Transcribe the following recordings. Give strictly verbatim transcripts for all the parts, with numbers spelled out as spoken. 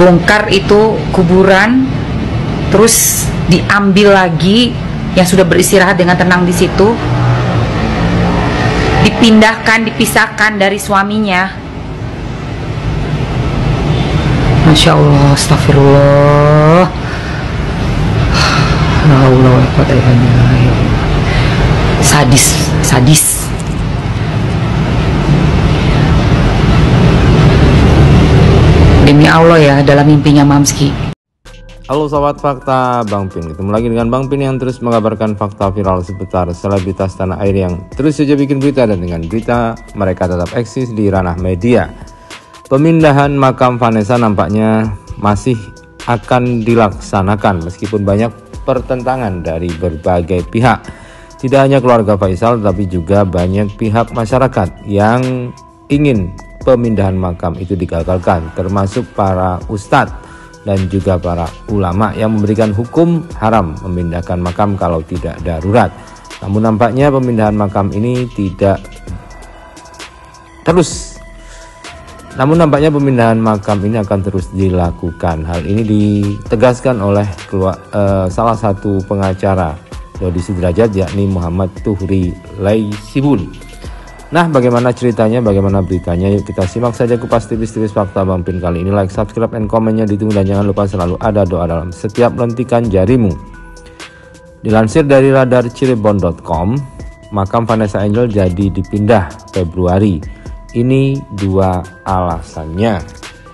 dibongkar itu kuburan, terus diambil lagi yang sudah beristirahat dengan tenang di situ, dipindahkan, dipisahkan dari suaminya. Masya Allah, astagfirullah. La haula wala quwwata illa billah. Sadis, sadis. Demi Allah ya, dalam mimpinya Mamski. Halo Sobat Fakta, Bang Pin. Ketemu lagi dengan Bang Pin yang terus mengabarkan fakta viral seputar selebritas tanah air yang terus saja bikin berita, dan dengan berita mereka tetap eksis di ranah media. Pemindahan makam Vanessa nampaknya masih akan dilaksanakan meskipun banyak pertentangan dari berbagai pihak. Tidak hanya keluarga Faisal, tapi juga banyak pihak masyarakat yang ingin pemindahan makam itu digagalkan, termasuk para ustadz dan juga para ulama yang memberikan hukum haram memindahkan makam kalau tidak darurat. Namun nampaknya pemindahan makam ini tidak terus Namun nampaknya pemindahan makam ini akan terus dilakukan. Hal ini ditegaskan oleh keluar, uh, salah satu pengacara Dodi Sudrajat, yakni Muhammad Tuhri Laisibun. Nah, bagaimana ceritanya, bagaimana beritanya? Yuk kita simak saja kupas tipis-tipis fakta Bang Pin kali ini. Like, subscribe, and komennya ditunggu, dan jangan lupa selalu ada doa dalam setiap lentikan jarimu. Dilansir dari radar cirebon dot com, makam Vanessa Angel jadi dipindah Februari. Ini dua alasannya.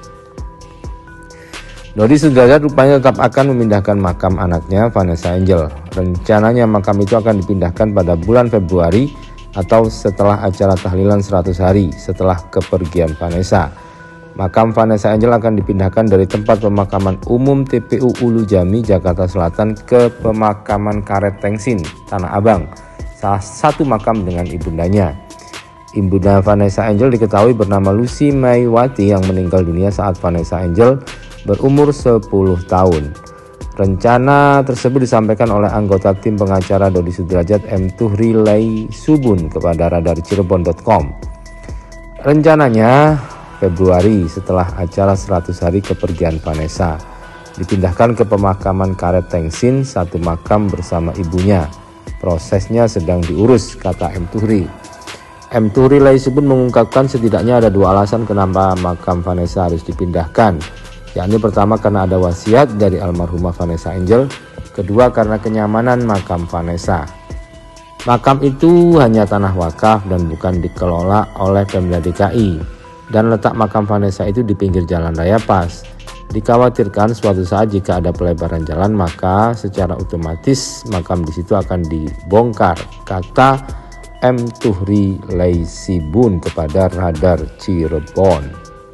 Dodi Sudrajat rupanya tetap akan memindahkan makam anaknya Vanessa Angel. Rencananya makam itu akan dipindahkan pada bulan Februari atau setelah acara tahlilan seratus hari setelah kepergian Vanessa. Makam Vanessa Angel akan dipindahkan dari tempat pemakaman umum T P U Ulu Jami, Jakarta Selatan ke pemakaman Karet Tengsin, Tanah Abang, salah satu makam dengan ibundanya. Ibunda Vanessa Angel diketahui bernama Lucy Maiwati yang meninggal dunia saat Vanessa Angel berumur sepuluh tahun. Rencana tersebut disampaikan oleh anggota tim pengacara Dodi Sudrajat M. Tuhri Laisibun kepada radar cirebon dot com. Rencananya Februari setelah acara seratus hari kepergian Vanessa, dipindahkan ke pemakaman Karet Tengsin, satu makam bersama ibunya. Prosesnya sedang diurus, kata M. Tuhri. M. Tuhri Laisibun mengungkapkan setidaknya ada dua alasan kenapa makam Vanessa harus dipindahkan. Yakni pertama karena ada wasiat dari almarhumah Vanessa Angel, kedua karena kenyamanan makam Vanessa. Makam itu hanya tanah wakaf dan bukan dikelola oleh Pemda D K I, dan letak makam Vanessa itu di pinggir jalan raya pas. Dikhawatirkan suatu saat jika ada pelebaran jalan maka secara otomatis makam di situ akan dibongkar, kata M. Tuhri Laisibun kepada radar Cirebon.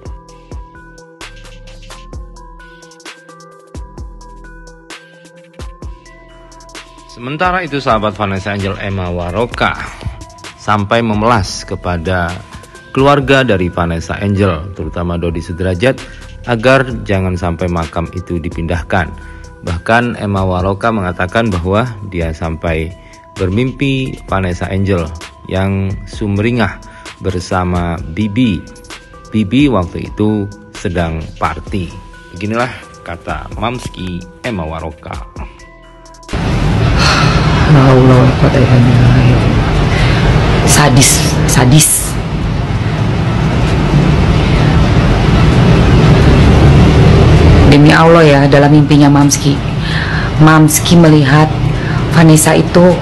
Sementara itu sahabat Vanessa Angel, Emma Waroka sampai memelas kepada keluarga dari Vanessa Angel, terutama Dodi Sudrajat, agar jangan sampai makam itu dipindahkan. Bahkan Emma Waroka mengatakan bahwa dia sampai bermimpi Vanessa Angel yang sumringah bersama Bibi. Bibi waktu itu sedang party. Beginilah kata Mamski Emma Waroka. La haula wala quwwata illa billah. Sadis, sadis. Demi Allah ya, dalam mimpinya Mamski, Mamski melihat Vanessa itu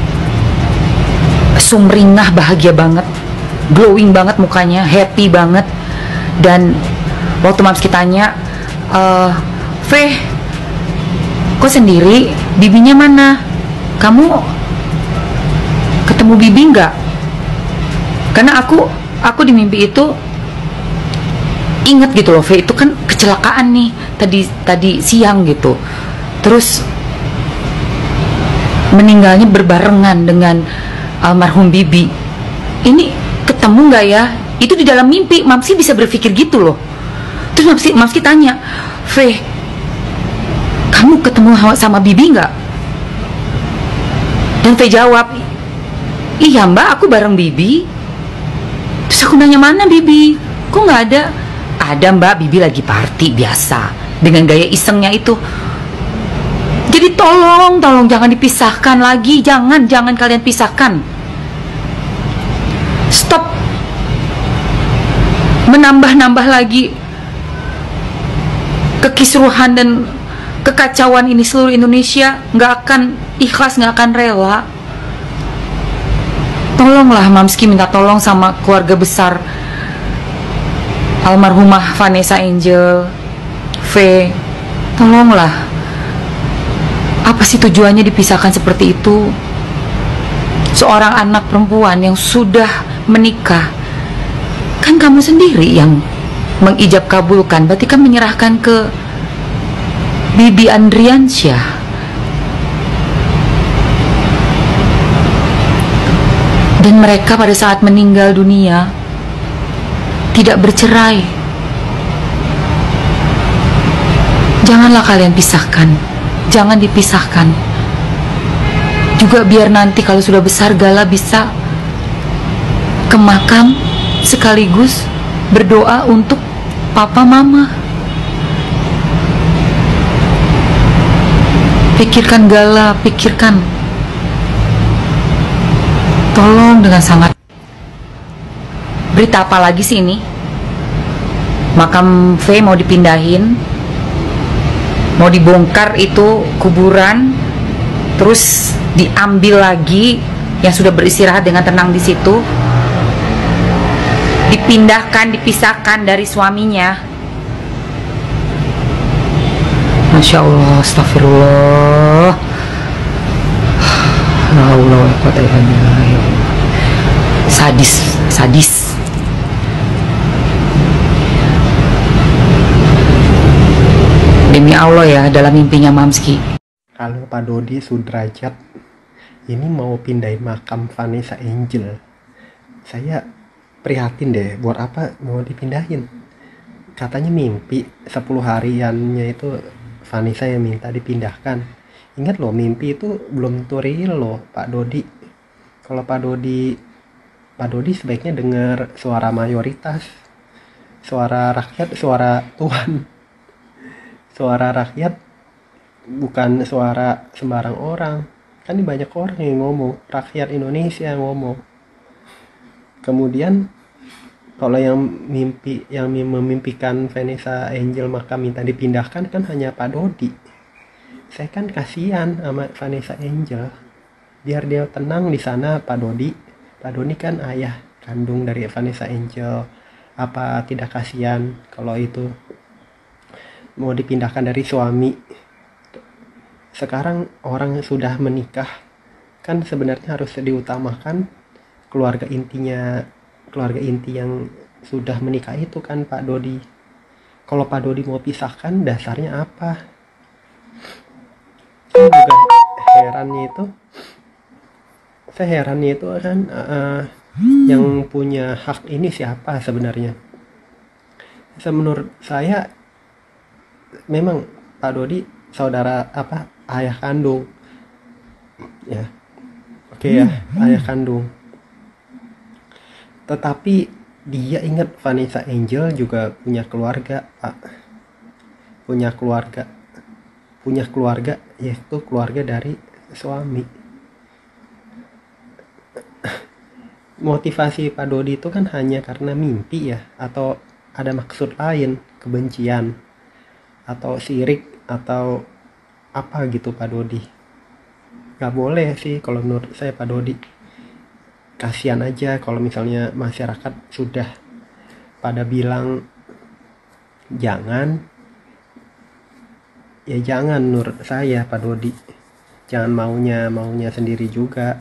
sumringah, bahagia banget, glowing banget mukanya, happy banget. Dan waktu Mamski tanya, e, Veh, kok sendiri? Bibinya mana? Kamu ketemu Bibi nggak? Karena aku aku di mimpi itu ingat gitu loh, Veh, itu kan kecelakaan nih tadi tadi siang gitu. Terus meninggalnya berbarengan dengan almarhum Bibi. Ini ketemu nggak ya? Itu di dalam mimpi Mamski bisa berpikir gitu loh. Terus Mamski, Mamski tanya, Veh, kamu ketemu sama Bibi nggak? Dan Veh jawab, iya mbak, aku bareng Bibi. Terus aku nanya, mana Bibi? Kok nggak ada? Ada mbak, Bibi lagi party biasa. dengan gaya isengnya itu. Jadi tolong, tolong jangan dipisahkan lagi, jangan, jangan kalian pisahkan. Stop menambah-nambah lagi kekisruhan dan kekacauan ini. Seluruh Indonesia nggak akan ikhlas, nggak akan rela. Tolonglah, Mamski minta tolong sama keluarga besar almarhumah Vanessa Angel, V, tolonglah. Apa sih tujuannya dipisahkan seperti itu? Seorang anak perempuan yang sudah menikah, kan kamu sendiri yang mengijab kabulkan, berarti kan menyerahkan ke Bibi Andriansyah. Dan mereka pada saat meninggal dunia tidak bercerai. Janganlah kalian pisahkan, jangan dipisahkan. Juga biar nanti kalau sudah besar Gala bisa ke makam sekaligus berdoa untuk papa mama. Pikirkan Gala, pikirkan. Tolong dengan sangat. Berita apa lagi sih ini? Makam V mau dipindahin, mau dibongkar itu kuburan, terus diambil lagi yang sudah beristirahat dengan tenang di situ, dipindahkan, dipisahkan dari suaminya. Masya Allah, astagfirullah. La haula wala quwwata illa billah. Sadis, sadis. Demi Allah ya, dalam mimpinya Mamski. Kalau Pak Dodi Sudrajat ini mau pindahin makam Vanessa Angel, saya prihatin deh, buat apa mau dipindahin? Katanya mimpi sepuluh hariannya itu Vanessa yang minta dipindahkan. Ingat loh, mimpi itu belum tentu real loh Pak Dodi. Kalau Pak Dodi Pak Dodi sebaiknya dengar suara mayoritas, suara rakyat, suara Tuhan, suara rakyat, bukan suara sembarang orang. Kan ini banyak orang yang ngomong, rakyat Indonesia yang ngomong. Kemudian kalau yang mimpi yang memimpikan Vanessa Angel maka minta dipindahkan kan hanya Pak Dodi. Saya kan kasihan sama Vanessa Angel, biar dia tenang di sana. Pak Dodi Pak Dodi kan ayah kandung dari Vanessa Angel. Apa tidak kasihan kalau itu mau dipindahkan dari suami? Sekarang orang sudah menikah, kan sebenarnya harus diutamakan keluarga intinya, keluarga inti yang sudah menikah itu kan Pak Dodi. Kalau Pak Dodi mau pisahkan, dasarnya apa? Saya juga herannya itu, saya herannya itu kan uh, yang punya hak ini siapa sebenarnya? Menurut saya memang Pak Dodi saudara apa ayah kandung, ya, oke okay, ya, ayah kandung. Tetapi dia ingat Vanessa Angel juga punya keluarga, Pak, punya keluarga, punya keluarga yaitu keluarga dari suami. Motivasi Pak Dodi itu kan hanya karena mimpi ya, atau ada maksud lain, kebencian atau sirik atau apa gitu Pak Dodi. Gak boleh sih kalau menurut saya Pak Dodi. Kasihan aja kalau misalnya masyarakat sudah pada bilang jangan, ya jangan menurut saya Pak Dodi. Jangan maunya maunya sendiri juga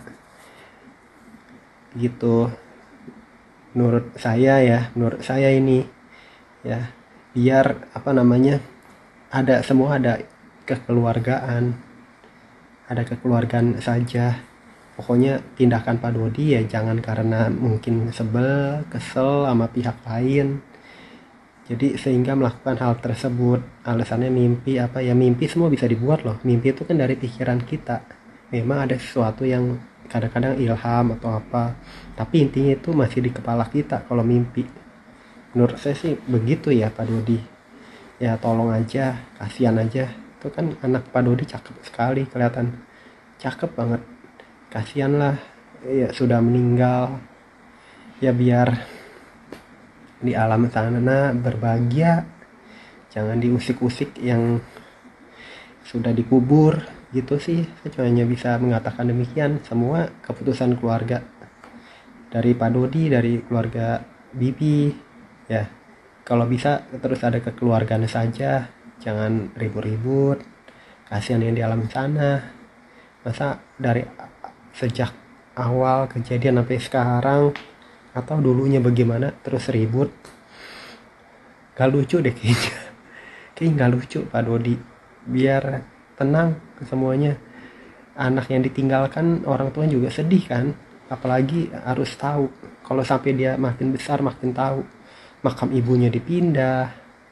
gitu. Menurut saya ya, menurut saya ini ya, biar apa namanya, ada semua ada kekeluargaan, ada kekeluargaan saja. Pokoknya tindakan Pak Dodi ya jangan karena mungkin sebel, kesel sama pihak lain, jadi sehingga melakukan hal tersebut. Alasannya mimpi apa ya, mimpi semua bisa dibuat loh. Mimpi itu kan dari pikiran kita. Memang ada sesuatu yang kadang-kadang ilham atau apa, tapi intinya itu masih di kepala kita kalau mimpi. Menurut saya sih begitu ya Pak Dodi. ya tolong aja, kasihan aja. Itu kan anak Pak Dodi cakep sekali, kelihatan cakep banget, kasihan lah ya, sudah meninggal ya, biar di alam sana berbahagia, jangan diusik-usik yang sudah dikubur gitu sih. Saya cuma hanya bisa mengatakan demikian. Semua keputusan keluarga, dari Pak Dodi, dari keluarga Bibi ya, kalau bisa terus ada kekeluargaan saja, jangan ribut-ribut, kasihan yang di alam sana. Masa dari sejak awal kejadian sampai sekarang, atau dulunya bagaimana terus ribut, gak lucu deh kayaknya. Kayaknya gak lucu Pak Dodi. Biar tenang semuanya. Anak yang ditinggalkan orang tua juga sedih kan, apalagi harus tahu kalau sampai dia makin besar makin tahu makam ibunya dipindah,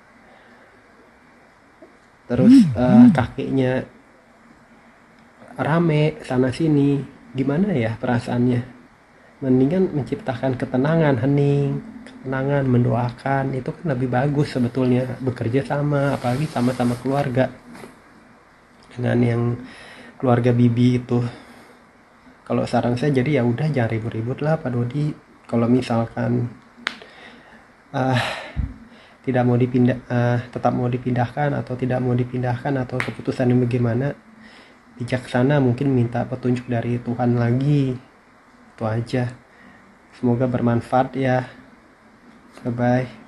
terus uh, kakeknya rame sana sini, gimana ya perasaannya. Mendingan menciptakan ketenangan, hening, ketenangan, mendoakan, itu kan lebih bagus sebetulnya. Bekerja sama, apalagi sama-sama keluarga dengan yang keluarga Bibi itu. Kalau saran saya jadi ya udah, jangan ribut-ribut lah Pak Dodi. Kalau misalkan uh, tidak mau dipindah, uh, tetap mau dipindahkan atau tidak mau dipindahkan, atau keputusan yang bagaimana, bijaksana mungkin minta petunjuk dari Tuhan lagi. Itu aja. Semoga bermanfaat ya. Bye bye.